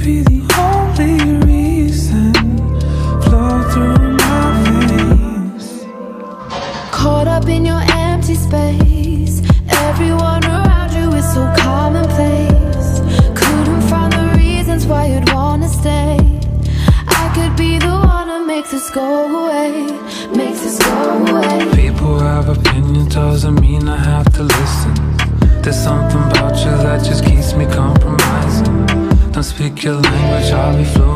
be the only reason. Flow through my veins. Caught up in your empty space. Everyone around you is so commonplace. Couldn't find the reasons why you'd wanna stay. I could be the one that makes this go away. Makes this go away. People have opinions, doesn't mean I have to listen. There's something about you that just keeps me compromising. Don't speak your language, I'll be fluent